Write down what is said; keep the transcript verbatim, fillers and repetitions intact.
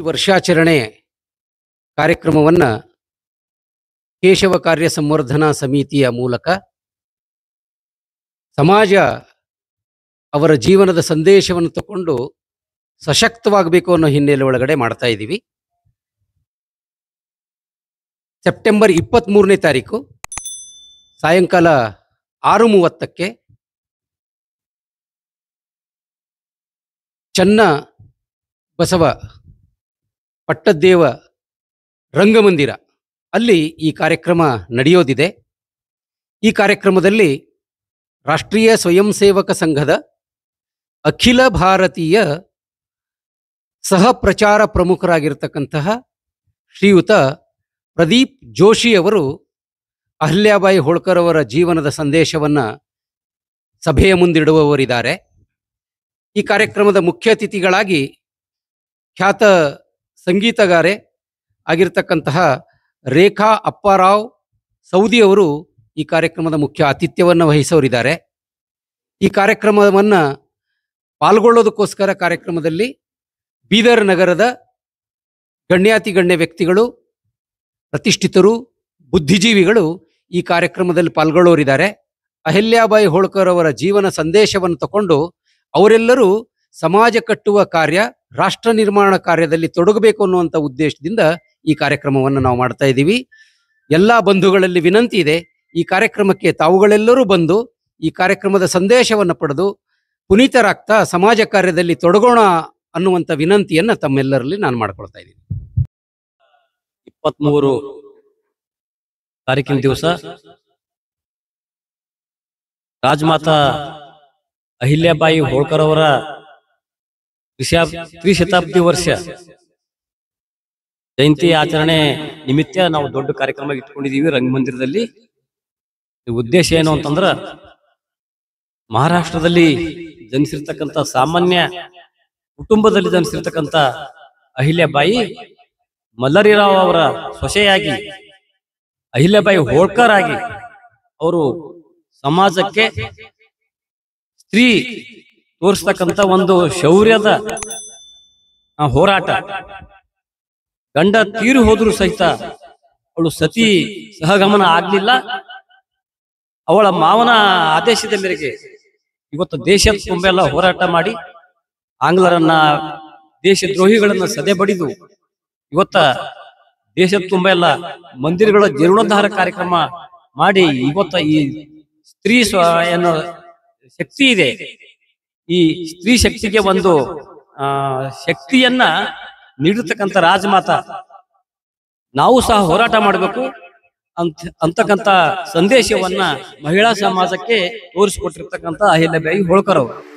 ವರ್ಷಾಚರಣೆ ಕಾರ್ಯಕ್ರಮವನ್ನು ಕೇಶವ ಕಾರ್ಯ ಸಂವರ್ಧನಾ ಸಮಿತಿಯ ಮೂಲಕ ಸಮಾಜ ಅವರ ಜೀವನದ ಸಂದೇಶವನ್ನು ತಗೊಂಡು ಸಶಕ್ತವಾಗಬೇಕು ಅನ್ನೋ ಹಿನ್ನೆಲೆ ಒಳಗಡೆ ಮಾಡ್ತಾ ಇದ್ದೀವಿ. ಸೆಪ್ಟೆಂಬರ್ ಇಪ್ಪತ್ತ್ಮೂರನೇ ತಾರೀಕು ಸಾಯಂಕಾಲ ಆರು ಮೂವತ್ತಕ್ಕೆ ಚನ್ನ ಬಸವ ಪಟ್ಟದ್ದೇವ ರಂಗಮಂದಿರ ಅಲ್ಲಿ ಈ ಕಾರ್ಯಕ್ರಮ ನಡೆಯೋದಿದೆ. ಈ ಕಾರ್ಯಕ್ರಮದಲ್ಲಿ ರಾಷ್ಟ್ರೀಯ ಸ್ವಯಂ ಸೇವಕ ಸಂಘದ ಅಖಿಲ ಭಾರತೀಯ ಸಹ ಪ್ರಚಾರ ಪ್ರಮುಖರಾಗಿರ್ತಕ್ಕಂತಹ ಶ್ರೀಯುತ ಪ್ರದೀಪ್ ಜೋಶಿ ಅವರು ಅಹಲ್ಯಾಬಾಯಿ ಹೋಳ್ಕರ್ ಅವರ ಜೀವನದ ಸಂದೇಶವನ್ನು ಸಭೆಯ ಮುಂದಿಡುವವರಿದ್ದಾರೆ. ಈ ಕಾರ್ಯಕ್ರಮದ ಮುಖ್ಯ ಅತಿಥಿಗಳಾಗಿ ಖ್ಯಾತ ಸಂಗೀತಗಾರೆ ಆಗಿರ್ತಕ್ಕಂತಹ ರೇಖಾ ಅಪ್ಪಾರಾವ್ ಸೌದಿ ಅವರು ಈ ಕಾರ್ಯಕ್ರಮದ ಮುಖ್ಯ ಆತಿಥ್ಯವನ್ನು ವಹಿಸೋರಿದ್ದಾರೆ. ಈ ಕಾರ್ಯಕ್ರಮವನ್ನು ಪಾಲ್ಗೊಳ್ಳೋದಕ್ಕೋಸ್ಕರ ಕಾರ್ಯಕ್ರಮದಲ್ಲಿ ಬೀದರ್ ನಗರದ ಗಣ್ಯಾತಿ ಗಣ್ಯ ವ್ಯಕ್ತಿಗಳು, ಪ್ರತಿಷ್ಠಿತರು, ಬುದ್ಧಿಜೀವಿಗಳು ಈ ಕಾರ್ಯಕ್ರಮದಲ್ಲಿ ಪಾಲ್ಗೊಳ್ಳೋರಿದ್ದಾರೆ. ಅಹಲ್ಯಾಬಾಯಿ ಹೋಳ್ಕರ್ ಅವರ ಜೀವನ ಸಂದೇಶವನ್ನು ತಗೊಂಡು ಅವರೆಲ್ಲರೂ ಸಮಾಜ ಕಟ್ಟುವ ಕಾರ್ಯ, ರಾಷ್ಟ್ರ ನಿರ್ಮಾಣ ಕಾರ್ಯದಲ್ಲಿ ತೊಡಗಬೇಕು ಅನ್ನುವಂಥ ಉದ್ದೇಶದಿಂದ ಈ ಕಾರ್ಯಕ್ರಮವನ್ನು ನಾವು ಮಾಡ್ತಾ ಇದ್ದೀವಿ. ಎಲ್ಲ ಬಂಧುಗಳಲ್ಲಿ ವಿನಂತಿ ಇದೆ, ಈ ಕಾರ್ಯಕ್ರಮಕ್ಕೆ ತಾವುಗಳೆಲ್ಲರೂ ಬಂದು ಈ ಕಾರ್ಯಕ್ರಮದ ಸಂದೇಶವನ್ನು ಪಡೆದು ಪುನೀತರಾಗ್ತಾ ಸಮಾಜ ಕಾರ್ಯದಲ್ಲಿ ತೊಡಗೋಣ ಅನ್ನುವಂಥ ವಿನಂತಿಯನ್ನು ತಮ್ಮೆಲ್ಲರಲ್ಲಿ ನಾನು ಮಾಡ್ಕೊಳ್ತಾ ಇದ್ದೀನಿ. ಇಪ್ಪತ್ಮೂರು ತಾರೀಕಿನ ದಿವಸ ರಾಜಮಾತಾ ಅಹಿಲ್ಯಾಬಾಯಿ ಹೋಳ್ಕರ್ ಅವರ ತ್ರಿಶತಾಬ್ದಿ ವರ್ಷ ಜಯಂತಿ ಆಚರಣೆ ನಿಮಿತ್ತ ನಾವು ದೊಡ್ಡ ಕಾರ್ಯಕ್ರಮ ಇಟ್ಕೊಂಡಿದೀವಿ ರಂಗಮಂದಿರದಲ್ಲಿ. ಉದ್ದೇಶ ಏನು ಅಂತಂದ್ರ ಮಹಾರಾಷ್ಟ್ರದಲ್ಲಿ ಜನಿಸಿರ್ತಕ್ಕಂಥ ಸಾಮಾನ್ಯ ಕುಟುಂಬದಲ್ಲಿ ಜನಿಸಿರ್ತಕ್ಕಂಥ ಅಹಿಲ್ಯಾಬಾಯಿ ಮಲ್ಲರಿರಾವ್ ಅವರ ಸೊಸೆಯಾಗಿ ಅಹಿಲ್ಯಾಬಾಯಿ ಹೋಳ್ಕರ್ ಆಗಿ ಅವರು ಸಮಾಜಕ್ಕೆ ಸ್ತ್ರೀ ತೋರಿಸ್ತಕ್ಕಂಥ ಒಂದು ಶೌರ್ಯದ ಹೋರಾಟ, ಗಂಡ ತೀರು ಹೋದ್ರು ಸಹಿತ ಅವಳು ಸತಿ ಸಹಗಮನ ಆಗ್ಲಿಲ್ಲ. ಅವಳ ಮಾವನ ಆದೇಶದ ಮೇರೆಗೆ ಇವತ್ತು ದೇಶದ ತುಂಬೆಲ್ಲ ಹೋರಾಟ ಮಾಡಿ ಆಂಗ್ಲರನ್ನ, ದೇಶದ್ರೋಹಿಗಳನ್ನ ಸದೆ ಬಡಿದು ಇವತ್ತ ದೇಶದ ತುಂಬ ಎಲ್ಲ ಮಂದಿರಗಳ ಜೀರ್ಣೋದ್ಧಾರ ಕಾರ್ಯಕ್ರಮ ಮಾಡಿ ಇವತ್ತ ಈ ಸ್ತ್ರೀ ಸ್ವ ಅನ್ನೋ ಶಕ್ತಿ ಇದೆ, ಈ ಸ್ತ್ರೀ ಶಕ್ತಿಗೆ ಒಂದು ಆ ಶಕ್ತಿಯನ್ನ ನೀಡಿರ್ತಕ್ಕಂಥ ರಾಜಮಾತಾ ನಾವು ಸಹ ಹೋರಾಟ ಮಾಡಬೇಕು ಅಂತ ಅಂತಕ್ಕಂಥ ಸಂದೇಶವನ್ನ ಮಹಿಳಾ ಸಮಾಜಕ್ಕೆ ತೋರಿಸಿಕೊಟ್ಟಿರ್ತಕ್ಕಂಥ ಅಹಿಲ್ಯಾಬಾಯಿ ಹೋಳ್ಕರ್ ಅವರು.